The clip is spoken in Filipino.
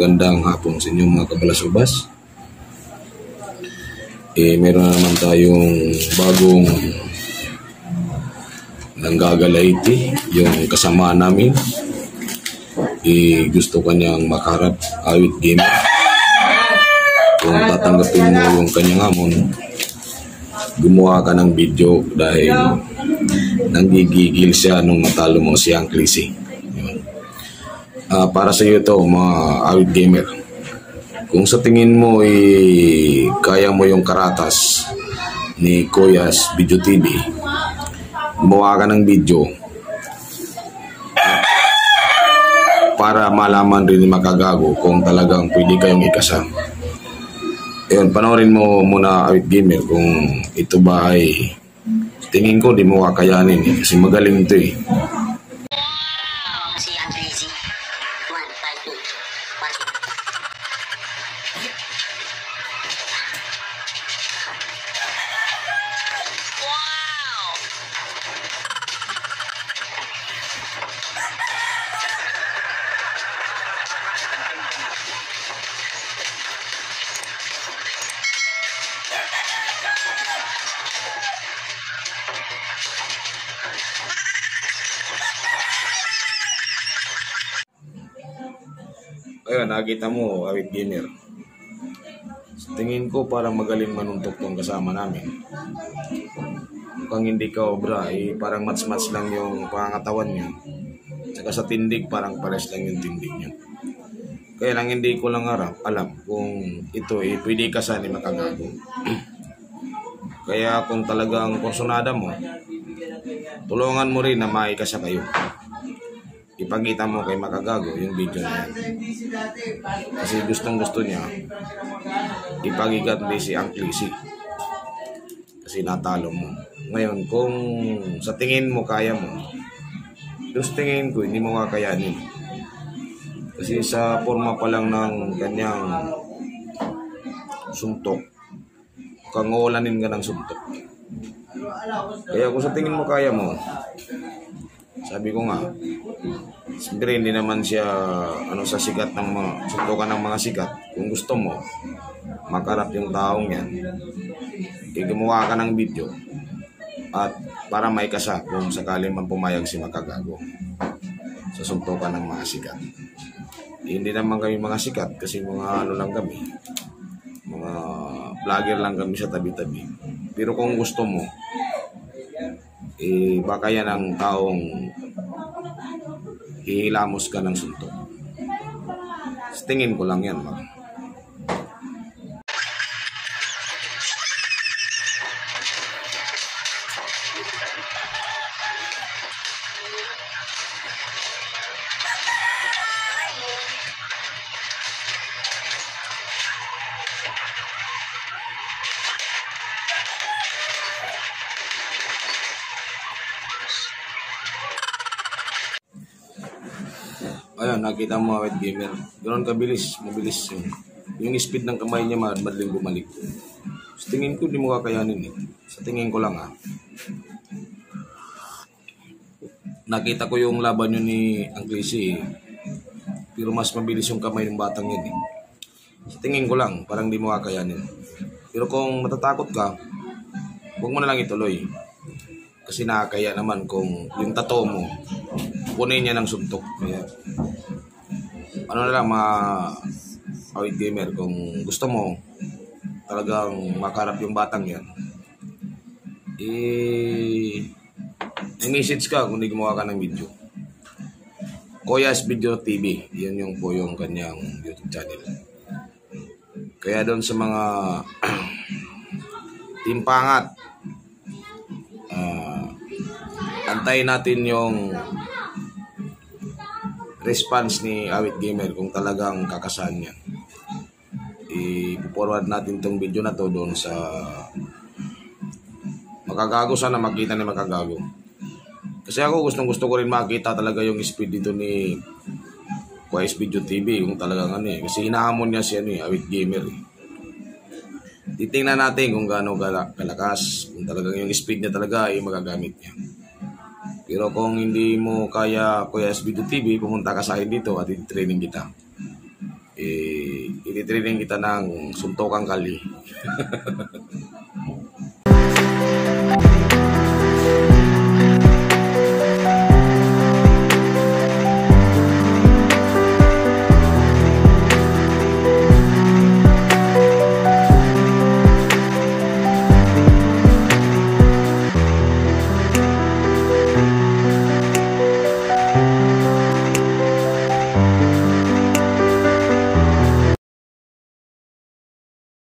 magandang hapon sa inyong mga kabalasubas. Meron na naman tayong bagong nanggagalaiti, yung kasama namin. Gusto kanyang makaharap, awit gamer. Kung tatanggapin mo yung kanyang hamon, gumawa ka ng video dahil nanggigigil siya nung matalo mo si Ang Clissy. Para sa iyo ito, mga awit gamer. Kung sa tingin mo kaya mo yung karatas ni Kuya's Video TV, gumawa ka ng video para malaman rin ni Makagago kung talagang pwede kayong ikasama. Ayun, panoorin mo muna, awit gamer, kung ito ba ay tingin ko di mo kakayanin kasi magaling ito eh. Si Ang Clissy. 1, 5, 2, 1. Ayun, nakita mo, awit gamer. Tingin ko parang magaling manuntok tong kasama namin. Mukhang hindi ka obra, parang match-match lang yung pangangatawan niya. Saka sa tindig, parang pares lang yung tindig niya. Kaya lang hindi ko lang alam kung ito pwede ikasa ni Makagago. Kaya kung talagang kursunada mo, tulungan mo rin na maikasa kayo. Ipakita mo kay Makagago yung video na yan. Kasi gustong-gusto niya ipagigat din si Ang Clissy. Kasi natalo mo. Ngayon, kung sa tingin mo kaya mo, sa tingin ko hindi mo kakayanin. Kasi sa forma pa lang ng kanyang suntok, kangulanin ka ng suntok. Kaya kung sa tingin mo kaya mo, sabi ko nga, siyempre hindi naman siya sa sikat ng mga suntukan ng mga sikat. Kung gusto mo makarap yung taong yan, gumawa ka ng video at para may kasa kung sakaling man pumayag si Makagago sa suntukan ng mga sikat. Hindi naman kami mga sikat kasi mga lang kami, mga vlogger lang kami sa tabi-tabi. Pero kung gusto mo, baka yan ang taong hihilamos ka ng suntok. Tingin ko lang yan, ba? Ayun, nakita mo, awit gamer. Ganoon kabilis, mabilis yung speed ng kamay niya, madaling bumalik. Sa tingin ko, di mo kakayanin eh. Sa tingin ko lang Nakita ko yung laban yun ni Ang Clissy pero mas mabilis yung kamay ng batang yun eh. Sa tingin ko lang, parang di mo kakayanin. Pero kung matatakot ka, huwag mo na lang ituloy. Kasi nakakaya naman kung yung tattoo mo, punin niya ng suntok. Kaya, na lang awit gamer, kung gusto mo talagang makarap yung batang yan, i-message ka kung di gumawa ka ng video. Kuya's Video TV, yan yung po yung kanyang YouTube channel. Kaya doon sa mga timpangat, antayin natin yung response ni awit gamer kung talagang kakasahan niya. I-forward natin tong video na to doon sa Makagago. Sana makita ni Makagago. Kasi ako gusto ko rin makita talaga yung speed dito ni Kuya's Video TV, yung talagang kasi hinahamon niya si awit gamer eh. Titingnan natin kung gaano kalakas, kung talagang yung speed niya talaga ay magagamit niya. Pero kung hindi mo kaya Kuya's Video TV, pumunta ka sa akin dito at i-training kita. ititraining kita ng suntukang kali.